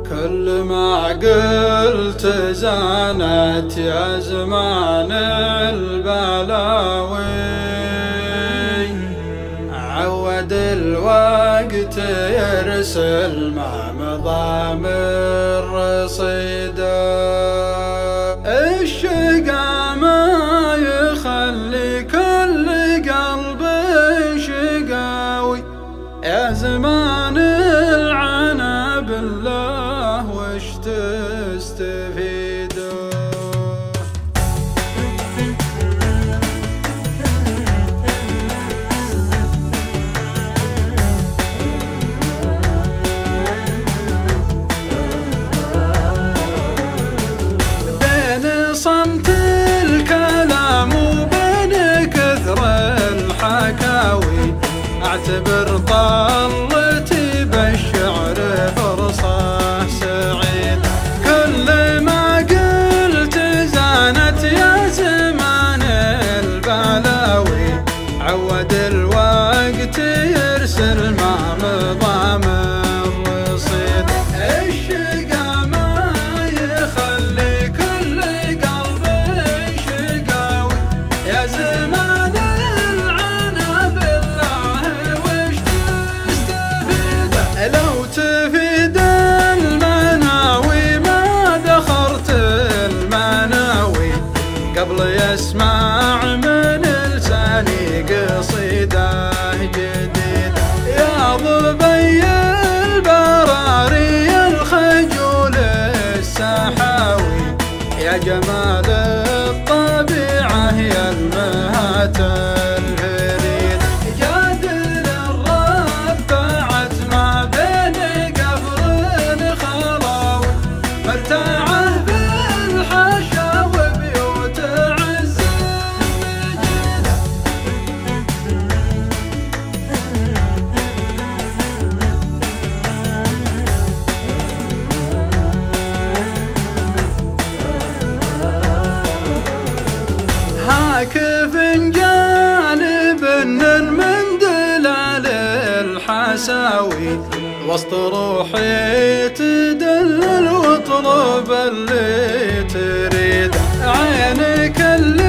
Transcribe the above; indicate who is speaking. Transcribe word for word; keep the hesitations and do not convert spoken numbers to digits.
Speaker 1: كل ما قلت زانت يا زمان البلاوي، عود الوقت يرسل ما مضى من رصيده. الشقا ما يخلي كل قلب شقاوي، يا زمان العنا بالله وش تستفيدوا. بين صمت الكلام وبين كثر الحكاوي، اعتبر طلتي بالشعر فرصة سعيد. كل ما قلت زانت يا زمان البلاوي، عود الوقت يرسل ما مضى من رصيد. الشقا ما يخلي كل قلب شقاوي، يا زمان العنا بالله وش تستفيد. لو تفيد المناوي ما ذخرت المناوي، قبل يسمع من لساني قصيده جديده. يا ضبي البراري الخجول السحاوي، يا جمال الطبيعة يا المهات الفريد. جادل الربعت ما بين قفر خلاوي، مرتاعه بالحشا وبيوت عز مجيد. هاك فنجان بن من دلال الحساوي، وسط روحي تدلل واطلب اللي تريد. عينك اللي